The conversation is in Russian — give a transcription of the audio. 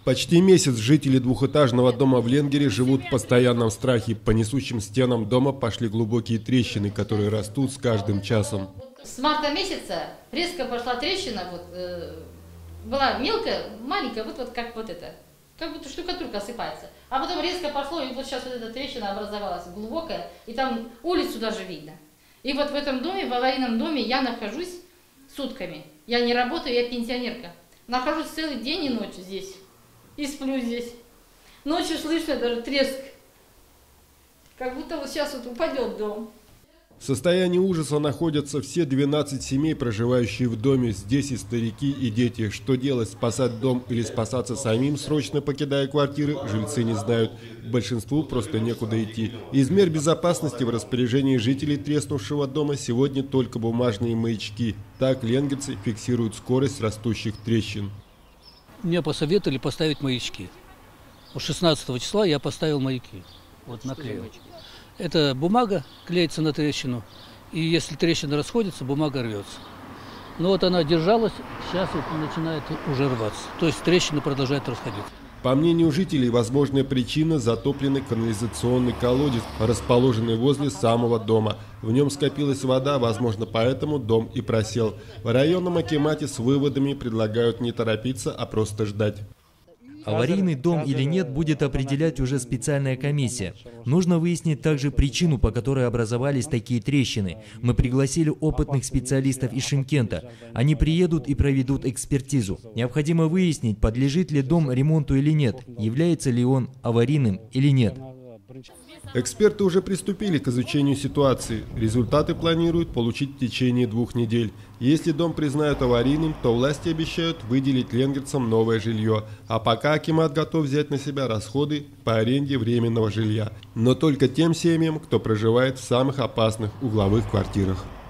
Почти месяц жители двухэтажного дома в Ленгере живут в постоянном страхе. По несущим стенам дома пошли глубокие трещины, которые растут с каждым часом. С марта месяца резко пошла трещина, была мелкая, маленькая, вот как вот это, как будто штукатурка осыпается. А потом резко пошло, и вот сейчас вот эта трещина образовалась глубокая, и там улицу даже видно. И вот в этом доме, в аварийном доме я нахожусь сутками. Я не работаю, я пенсионерка. Нахожусь целый день и ночь здесь. И сплю здесь. Ночью слышно даже треск. Как будто вот сейчас вот упадет дом. В состоянии ужаса находятся все 12 семей, проживающие в доме. Здесь и старики, и дети. Что делать, спасать дом или спасаться самим, срочно покидая квартиры, жильцы не знают. Большинству просто некуда идти. Из мер безопасности в распоряжении жителей треснувшего дома сегодня только бумажные маячки. Так ленгерцы фиксируют скорость растущих трещин. Мне посоветовали поставить маячки. 16 числа я поставил маяки. Вот наклеил. Это бумага клеится на трещину, и если трещина расходится, бумага рвется. Но вот она держалась, сейчас вот начинает уже рваться. То есть трещина продолжает расходиться. По мнению жителей, возможная причина – затопленный канализационный колодец, расположенный возле самого дома. В нем скопилась вода, возможно, поэтому дом и просел. В районном акимате с выводами предлагают не торопиться, а просто ждать. Аварийный дом или нет будет определять уже специальная комиссия. Нужно выяснить также причину, по которой образовались такие трещины. Мы пригласили опытных специалистов из Шымкента. Они приедут и проведут экспертизу. Необходимо выяснить, подлежит ли дом ремонту или нет, является ли он аварийным или нет. Эксперты уже приступили к изучению ситуации. Результаты планируют получить в течение 2 недель. Если дом признают аварийным, то власти обещают выделить ленгерцам новое жилье. А пока акимат готов взять на себя расходы по аренде временного жилья. Но только тем семьям, кто проживает в самых опасных угловых квартирах.